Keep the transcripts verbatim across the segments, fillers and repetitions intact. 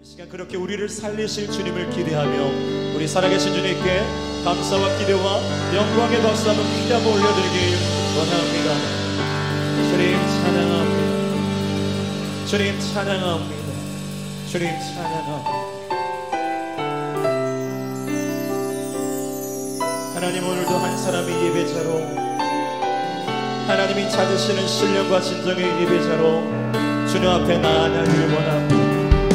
그렇게 우리를 살리실 주님을 기대하며 우리 살아계신 주님께 감사와 기대와 영광의 박수 한번 크게 한번 올려드리길 원합니다. 주님 찬양합니다. 주님 찬양합니다. 주님 찬양합니다. 하나님, 오늘도 한 사람이 예배자로, 하나님이 찾으시는 신령과 진정의 예배자로 주님 앞에 나아가기를 원합니다.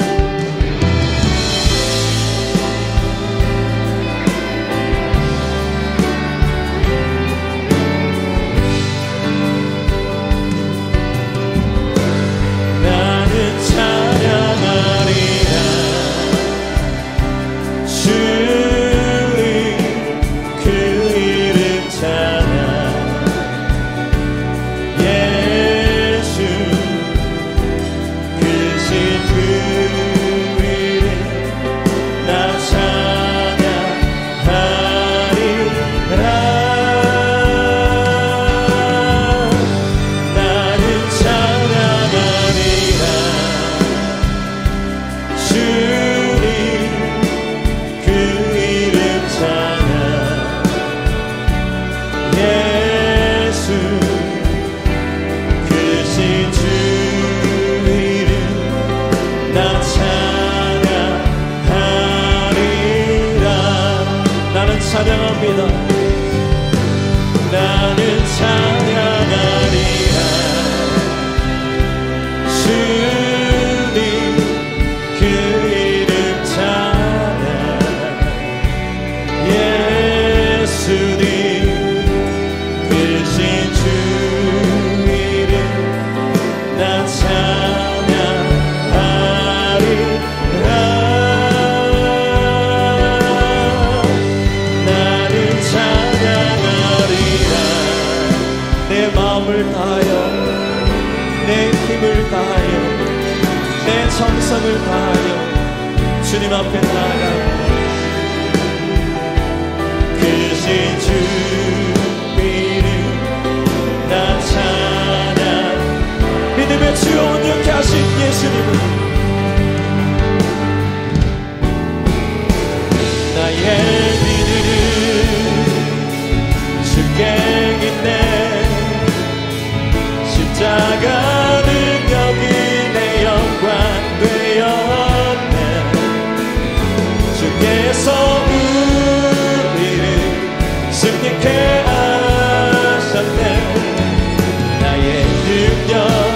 찬양합니다. 나는 찬양하리라. 주님 그 이름 찬양. 예수님 크신 주 이름 나 찬양하리라. 마음을 다하여 내 힘을 다하여 내 정성을 다하여 주님 앞에 나아가 크신 주 이름 나 찬양. 믿음의 주여 온전케 하신 예수님을 나의 믿음은 주께 있네. 십자가 능력이 내 영광 되었네. 주께서 우리를 승리케 하셨네. 나의 능력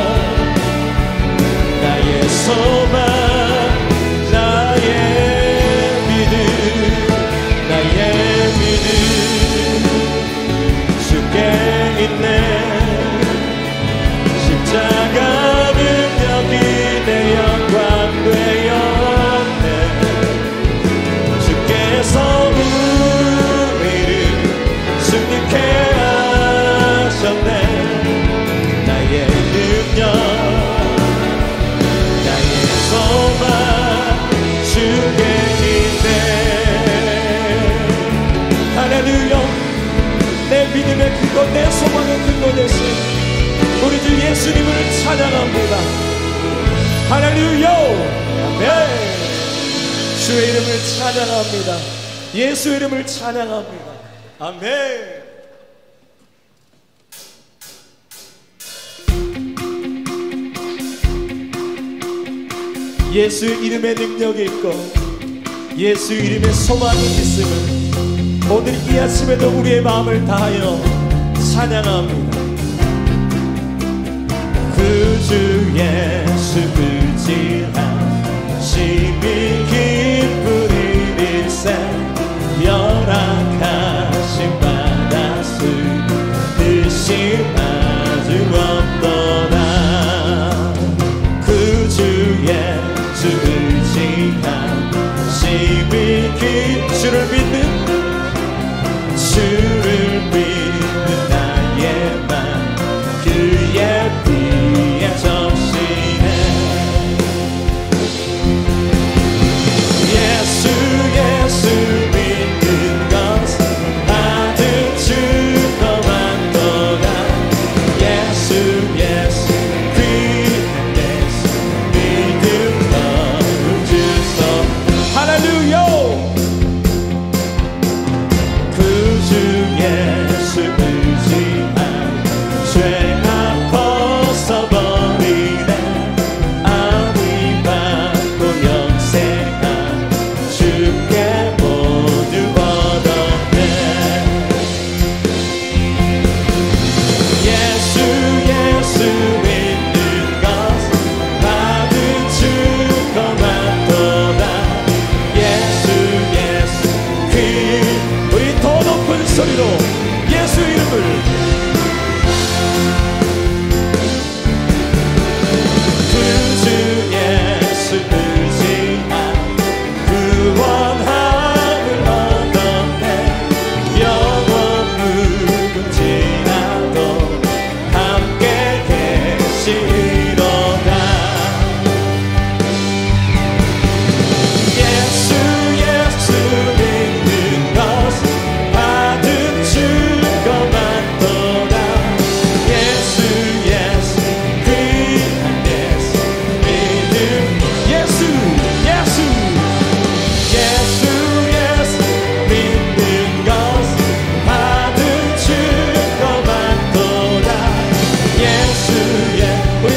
나의 소망 나의 믿음 나의 믿음 주께 있네. 십자가 능력이 내 영광 되었네. 주께서 우리를 승리케 하셨네. 나의 능력 나의 소망 주께 있네. 할렐루야. 내 믿음의 근거 내 소망의 근거 되신 우리 주 예수님을 찬양합니다. 할렐루야. 아멘. 주의 이름을 찬양합니다. 예수 이름을 찬양합니다. 아멘. 예수 이름의 능력이 있고 예수 이름의 소망이 있음을 오늘 이 아침에도 우리의 마음을 다하여 찬양합니다. 구주 예수 의지함이 기쁜 일일세 열악하신 바다 수듯이 아주 없더라. 구주 예수 의지함이 기 주를 믿는 주를 믿는 나의 맘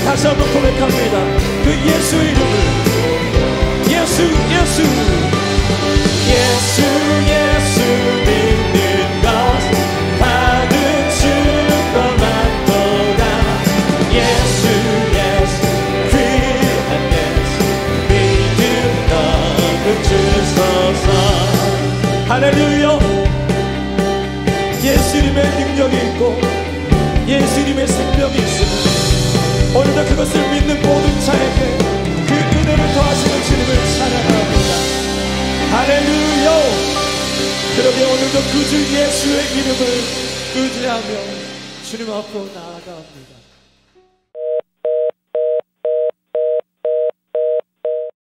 다시 한번 고백합니다. 그 예수 이름을, 예수 예수 예수 예수 믿는 것 받은 축복만보다 예수 예수 귀한 예수 믿음 너무 주소서. 할렐루야. 예수님의 능력이 있고 예수님의 생명이 있으면 오늘도 그것을 믿는 모든 자에게 그 은혜를 더하시는 주님을 찬양합니다. 할렐루야. 그러게 오늘도 그 주 예수의 이름을 의지하며 주님 앞으로 나아갑니다.